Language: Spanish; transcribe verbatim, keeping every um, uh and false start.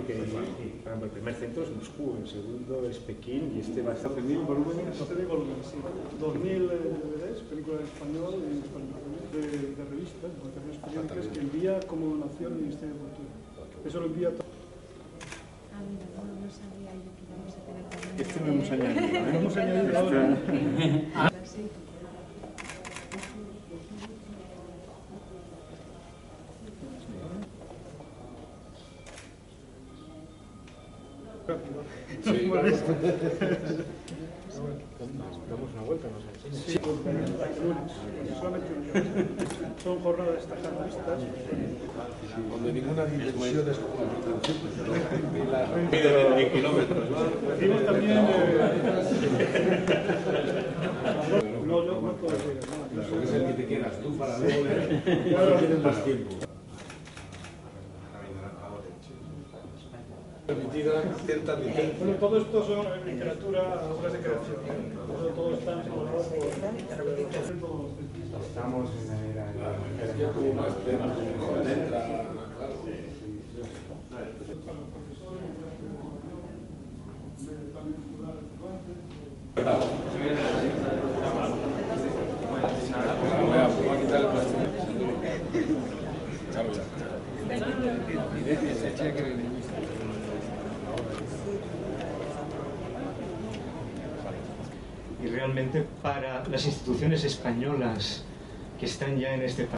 que, por ejemplo, el primer centro es Moscú, el segundo es Pekín y este va a estar... doce mil volúmenes, doce mil volúmenes, sí. dos mil D V Ds, películas en español y en español, de, de revistas, de publicaciones periódicas que envía como donación al Ministerio de Cultura. Eso lo envía todo. Ah, mira, no, no sabía yo que íbamos a tener también... Este no hemos añadido, ¿eh? No hemos añadido ahora. Sí. Sí, claro. Damos una vuelta, no sé. Sí, lunes, solamente un día. Son jornadas destacadas estas. Donde ninguna dimensión es como la Mide en kilómetros, ¿no? Decimos también... No, yo no puedo decir, no. Eso es el que te quedas tú para luego leer. No tienes más tiempo. Permitida cierta licencia. Bueno, todo esto son literatura, obras de creación. Todo, todo está elaborado por... Estamos en la era... Es que como más temas, como letra, claro. Voy a quitar el plástico. Y realmente para las instituciones españolas que están ya en este país,